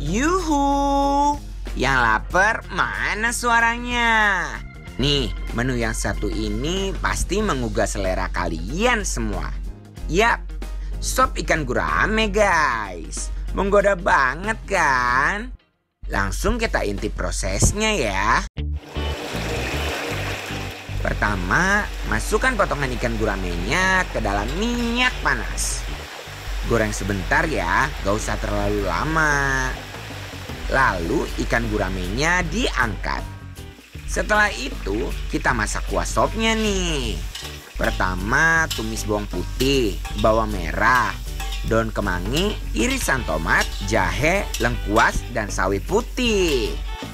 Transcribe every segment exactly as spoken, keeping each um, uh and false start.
Yuhu, yang lapar mana suaranya? Nih, menu yang satu ini pasti menggugah selera kalian semua. Yap, sop ikan gurame guys. Menggoda banget kan? Langsung kita intip prosesnya ya. Pertama, masukkan potongan ikan guramenya ke dalam minyak panas. Goreng sebentar ya, gak usah terlalu lama. Lalu ikan guramenya diangkat. Setelah itu kita masak kuah sopnya nih. Pertama tumis bawang putih, bawang merah, daun kemangi, irisan tomat, jahe, lengkuas, dan sawi putih.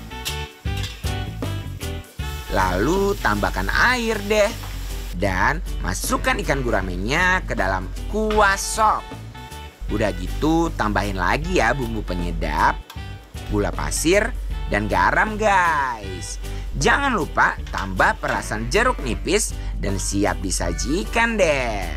Lalu tambahkan air deh. Dan masukkan ikan guramenya ke dalam kuah sop. Udah gitu tambahin lagi ya bumbu penyedap, gula pasir, dan garam guys. Jangan lupa tambah perasan jeruk nipis dan siap disajikan deh.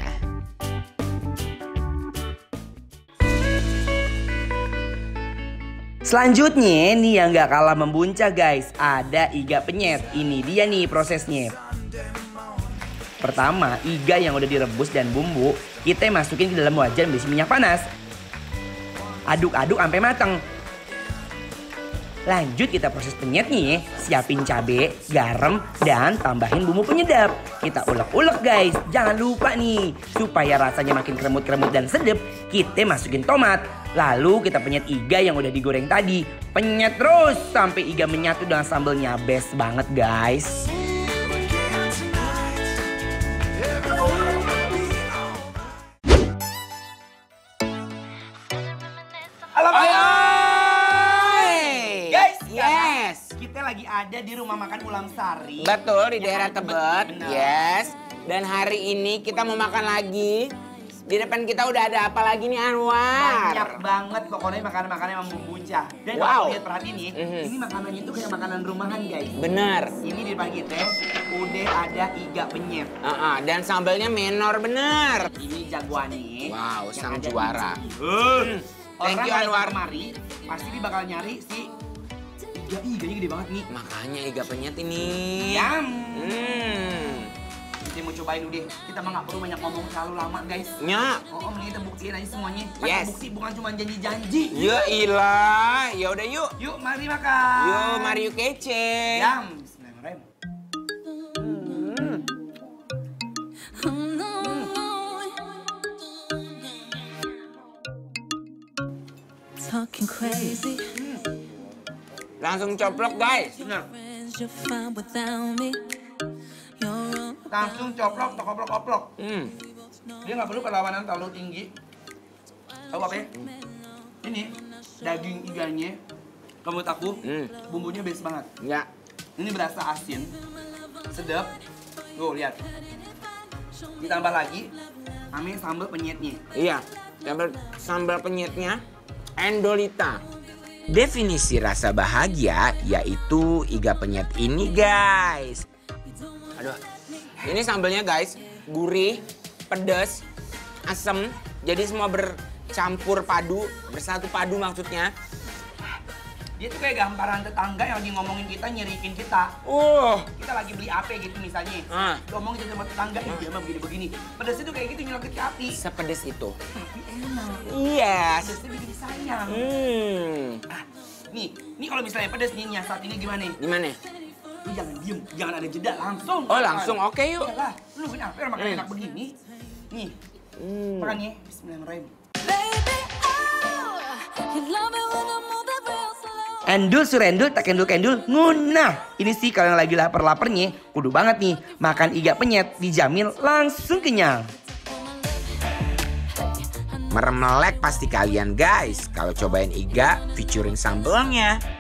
Selanjutnya nih yang gak kalah membuncah guys, ada iga penyet. Ini dia nih prosesnya. Pertama, iga yang udah direbus dan bumbu kita masukin ke dalam wajan berisi minyak panas. Aduk-aduk sampai matang. Lanjut kita proses penyet nih. Siapin cabai, garam, dan tambahin bumbu penyedap. Kita ulek-ulek guys. Jangan lupa nih, supaya rasanya makin kremut-kremut dan sedap, kita masukin tomat. Lalu kita penyet iga yang udah digoreng tadi. Penyet terus sampai iga menyatu dengan sambelnya. Best banget guys. Lagi ada di rumah makan Ulam Sari. Betul, di daerah Tebet. Benar. Yes. Dan hari ini kita mau makan lagi. Di depan kita udah ada apa lagi nih Anwar? Banyak banget pokoknya makanan-makanan yang membuncah. Dan Wow. kalau lihat perhatiin nih, Mhm. ini makanannya itu kayak makanan rumahan guys. Bener. Ini di depan kita udah ada iga penyet. Uh-uh, dan sambalnya menor bener. Ini jagoannya. Wow, yang sang ada juara. di sini. Hmm. Thank Orang you kalau Anwar. kemari pasti dia bakal nyari si iga iganya gede banget nih. Makanya iga penyet ini. Yam. Hmm. Kita mau cobain udah. Kita mah nggak perlu banyak ngomong terlalu lama guys. Nya. Oh, om, kita buktiin aja semuanya. Kan Yes. bukti bukan cuma janji-janji. Ya ilah. Ya udah yuk. Yuk, mari makan. Yuk, mari yuk kece. Yam. Bismillahirrahmanirrahim. Talking crazy. Langsung coplok guys. Bener. You're fine without me. You're Langsung coplok, tokoplok-koplok. Hmm. Dia nggak perlu perlawanan terlalu tinggi. Tahu apa ya? Ini daging iganya. Kalau menurut aku, Hmm. bumbunya best banget. Ya. Ini berasa asin, sedap. Tuh lihat. Ditambah lagi, ame sambal penyetnya. Iya. Sambal sambal penyetnya Endolita. Definisi rasa bahagia yaitu iga penyet ini guys. Aduh. Ini sambalnya guys, gurih, pedas, asam. Jadi semua bercampur padu, bersatu padu maksudnya. Dia tuh kayak gamparan tetangga yang lagi ngomongin kita, nyerikin kita. Uh. Kita lagi beli apa gitu misalnya. Ah. Ngomongin sama tetangga, ih dia mah begini-begini. Pedasnya tuh kayak gitu nyelokit ke hati. Sepedes itu. Tapi enak. Yes. Pedasnya bikin sayang. Hmm. Ah, nih, nih kalau misalnya pedas nih, nyasat ini gimana? Gimana? Lu jangan diem, jangan ada jeda, langsung. Oh langsung, oke yuk. Iyalah, lu kenapa orang makan Hmm. enak begini? Nih, Hmm. makan ya. Bismillahirrahmanirrahim. baby, oh, you love me when I move it real slow. Endul surendul tak endul kendul ngunah. Ini sih kalau yang lagi lapar-laparnya, kudu banget nih makan iga penyet, dijamin langsung kenyang. Meremelek pasti kalian guys kalau cobain iga featuring sambelnya.